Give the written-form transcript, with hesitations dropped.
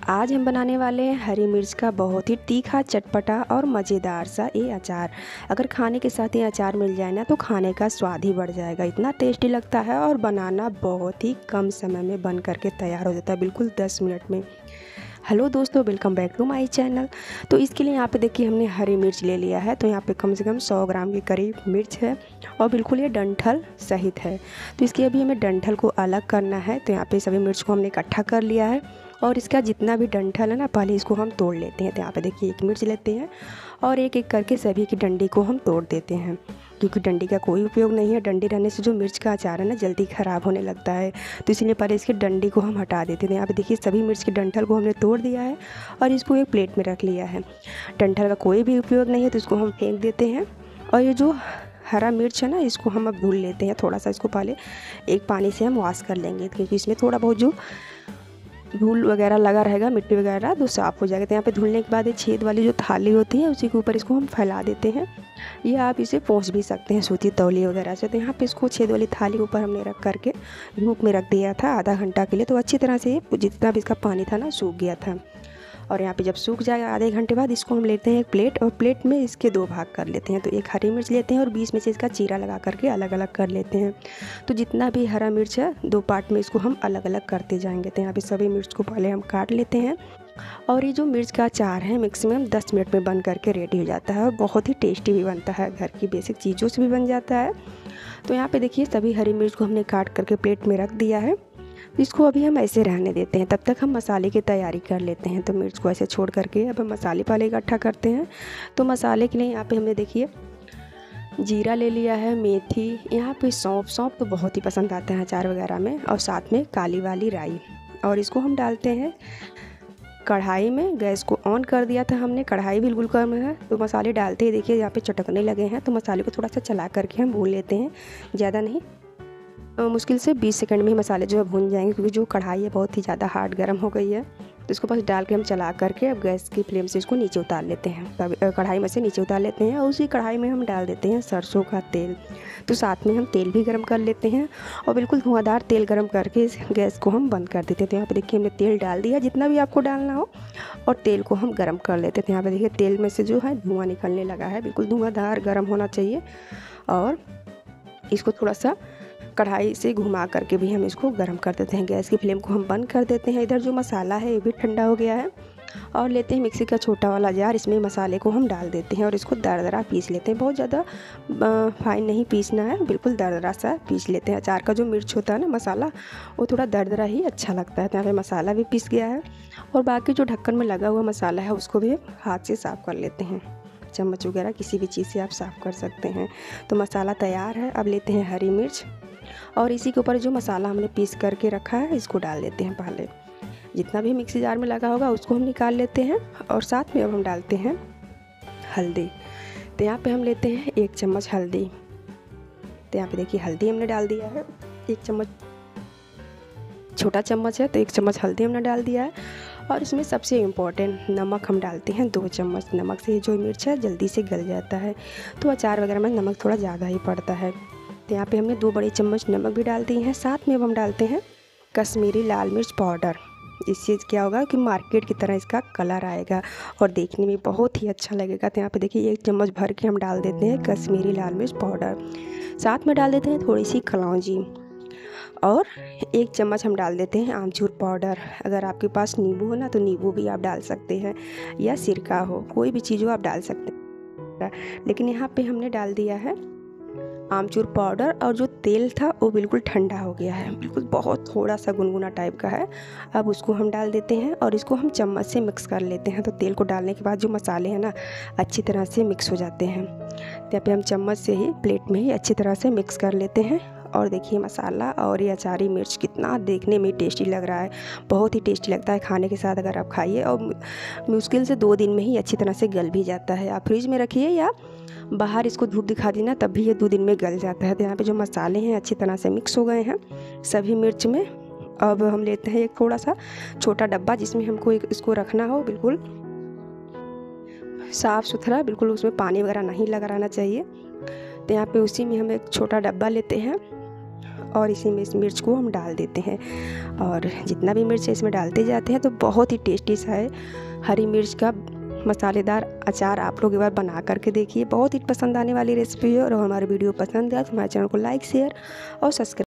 आज हम बनाने वाले हैं हरी मिर्च का बहुत ही तीखा, चटपटा और मज़ेदार सा ये अचार। अगर खाने के साथ ये अचार मिल जाए ना तो खाने का स्वाद ही बढ़ जाएगा। इतना टेस्टी लगता है और बनाना बहुत ही कम समय में बन करके तैयार हो जाता है, बिल्कुल 10 मिनट में। हेलो दोस्तों, welcome back to my channel. तो इसके लिए यहाँ पे देखिए हमने हरी मिर्च ले लिया है। तो यहाँ पे कम से कम 100 ग्राम के करीब मिर्च है और बिल्कुल ये डंठल सहित है। तो इसके अभी हमें डंठल को अलग करना है। तो यहाँ पे सभी मिर्च को हमने इकट्ठा कर लिया है और इसका जितना भी डंठल है ना, पहले इसको हम तोड़ लेते हैं। तो यहाँ पे देखिए एक मिर्च लेते हैं और एक एक करके सभी की डंडी को हम तोड़ देते हैं, क्योंकि डंडी का कोई उपयोग नहीं है। डंडी रहने से जो मिर्च का अचार है ना जल्दी ख़राब होने लगता है। तो इसीलिए पहले इसकी डंडी को हम हटा देते हैं। यहाँ पे देखिए सभी मिर्च के डंठल को हमने तोड़ दिया है और इसको एक प्लेट में रख लिया है। डंठल का कोई भी उपयोग नहीं है तो इसको हम फेंक देते हैं। और ये जो हरा मिर्च है ना, इसको हम अब धुल लेते हैं। थोड़ा सा इसको पहले एक पानी से हम वॉश कर लेंगे, क्योंकि इसमें थोड़ा बहुत जो धूल वगैरह लगा रहेगा, मिट्टी वगैरह, तो साफ़ हो जाएगा। तो यहाँ पे धुलने के बाद एक छेद वाली जो थाली होती है उसी के ऊपर इसको हम फैला देते हैं, या आप इसे पोंछ भी सकते हैं सूती तौलिए वगैरह से। तो यहाँ पे इसको छेद वाली थाली के ऊपर हमने रख करके धूप में रख दिया था आधा घंटा के लिए। तो अच्छी तरह से जितना भी इसका पानी था ना सूख गया था। और यहाँ पे जब सूख जाएगा आधे घंटे बाद इसको हम लेते हैं एक प्लेट, और प्लेट में इसके 2 भाग कर लेते हैं। तो एक हरी मिर्च लेते हैं और बीच में से इसका चीरा लगा करके अलग अलग कर लेते हैं। तो जितना भी हरा मिर्च है 2 पार्ट में इसको हम अलग अलग करते जाएंगे। तो यहाँ पे सभी मिर्च को पहले हम काट लेते हैं। और ये जो मिर्च का अचार है मैक्सिमम 10 मिनट में बन करके रेडी हो जाता है और बहुत ही टेस्टी भी बनता है, घर की बेसिक चीज़ों से भी बन जाता है। तो यहाँ पे देखिए सभी हरी मिर्च को हमने काट करके प्लेट में रख दिया है। इसको अभी हम ऐसे रहने देते हैं, तब तक हम मसाले की तैयारी कर लेते हैं। तो मिर्च को ऐसे छोड़ करके अब हम मसाले पहले इकट्ठा करते हैं। तो मसाले के लिए यहाँ पे हमने देखिए जीरा ले लिया है, मेथी, यहाँ पे सौंफ तो बहुत ही पसंद आता है अचार वगैरह में, और साथ में काली वाली राई। और इसको हम डालते हैं कढ़ाई में। गैस को ऑन कर दिया था हमने, कढ़ाई बिल्कुल कम है। तो मसाले डालते ही देखिए यहाँ पे चटकने लगे हैं। तो मसाले को थोड़ा सा चला करके हम भून लेते हैं, ज़्यादा नहीं, मुश्किल से 20 सेकंड में ही मसाले जो है भून जाएंगे, क्योंकि जो कढ़ाई है बहुत ही ज़्यादा हार्ड गर्म हो गई है। तो इसको बस डाल के हम चला करके अब गैस की फ्लेम से इसको नीचे उतार लेते हैं। तब कढ़ाई में से नीचे उतार लेते हैं और उसी कढ़ाई में हम डाल देते हैं सरसों का तेल। तो साथ में हम तेल भी गर्म कर लेते हैं और बिल्कुल धुआंधार तेल गर्म करके इस गैस को हम बंद कर देते हैं। तो यहाँ पे देखिए हमने तेल डाल दिया जितना भी आपको डालना हो, और तेल को हम गर्म कर लेते थे। यहाँ पे देखिए तेल में से जो है धुआँ निकलने लगा है, बिल्कुल धुआंधार गर्म होना चाहिए। और इसको थोड़ा सा कढ़ाई से घुमा करके भी हम इसको गर्म कर देते हैं। गैस की फ्लेम को हम बंद कर देते हैं। इधर जो मसाला है ये भी ठंडा हो गया है, और लेते हैं मिक्सी का छोटा वाला जार, इसमें मसाले को हम डाल देते हैं और इसको दरदरा पीस लेते हैं। बहुत ज़्यादा फाइन नहीं पीसना है, बिल्कुल दरदरा सा पीस लेते हैं। अचार का जो मिर्च होता है ना मसाला, वो थोड़ा दरदरा ही अच्छा लगता है। तो यहाँ पे मसाला भी पीस गया है और बाकी जो ढक्कन में लगा हुआ मसाला है उसको भी हाथ से साफ़ कर लेते हैं। चम्मच वगैरह किसी भी चीज़ से आप साफ़ कर सकते हैं। तो मसाला तैयार है। अब लेते हैं हरी मिर्च और इसी के ऊपर जो मसाला हमने पीस करके रखा है इसको डाल देते हैं। पहले जितना भी मिक्सी जार में लगा होगा उसको हम निकाल लेते हैं, और साथ में अब हम डालते हैं हल्दी। तो यहाँ पे हम लेते हैं 1 चम्मच हल्दी। तो यहाँ पे देखिए हल्दी हमने डाल दिया है, 1 चम्मच, छोटा चम्मच है तो 1 चम्मच हल्दी हमने डाल दिया है। और इसमें सबसे इम्पॉर्टेंट नमक हम डालते हैं 2 चम्मच। नमक से जो मिर्च है जल्दी से गल जाता है, तो अचार वगैरह में नमक थोड़ा ज़्यादा ही पड़ता है। तो यहाँ पे हमने 2 बड़ी चम्मच नमक भी डाल दी है। साथ में अब हम डालते हैं कश्मीरी लाल मिर्च पाउडर। इससे क्या होगा कि मार्केट की तरह इसका कलर आएगा और देखने में बहुत ही अच्छा लगेगा। तो यहाँ पे देखिए 1 चम्मच भर के हम डाल देते हैं कश्मीरी लाल मिर्च पाउडर। साथ में डाल देते हैं थोड़ी सी कलौंजी, और 1 चम्मच हम डाल देते हैं आमचूर पाउडर। अगर आपके पास नींबू हो ना तो नींबू भी आप डाल सकते हैं, या सिरका हो, कोई भी चीज़ हो आप डाल सकते हैं। लेकिन यहाँ पे हमने डाल दिया है आमचूर पाउडर, और जो तेल था वो बिल्कुल ठंडा हो गया है, बिल्कुल बहुत थोड़ा सा गुनगुना टाइप का है। अब उसको हम डाल देते हैं और इसको हम चम्मच से मिक्स कर लेते हैं। तो तेल को डालने के बाद जो मसाले हैं ना अच्छी तरह से मिक्स हो जाते हैं। तो यहाँ पे हम चम्मच से ही प्लेट में ही अच्छी तरह से मिक्स कर लेते हैं। और देखिए मसाला और ये अचारी मिर्च कितना देखने में टेस्टी लग रहा है, बहुत ही टेस्टी लगता है खाने के साथ अगर आप खाइए। और मुश्किल से 2 दिन में ही अच्छी तरह से गल भी जाता है। आप फ्रिज में रखिए या बाहर इसको धूप दिखा दी ना, तब भी ये 2 दिन में गल जाता है। तो यहाँ पे जो मसाले हैं अच्छी तरह से मिक्स हो गए हैं सभी मिर्च में। अब हम लेते हैं एक थोड़ा सा छोटा डब्बा जिसमें हमको इसको रखना हो, बिल्कुल साफ़ सुथरा, बिल्कुल उसमें पानी वगैरह नहीं लगा रहना चाहिए। तो यहाँ पे उसी में हम एक छोटा डब्बा लेते हैं और इसी में इस मिर्च को हम डाल देते हैं। और जितना भी मिर्च है इसमें डालते जाते हैं तो बहुत ही टेस्टी सा है हरी मिर्च का मसालेदार अचार। आप लोग एक बार बना करके देखिए, बहुत ही पसंद आने वाली रेसिपी है। और हमारी वीडियो पसंद है तो हमारे चैनल को लाइक शेयर और सब्सक्राइब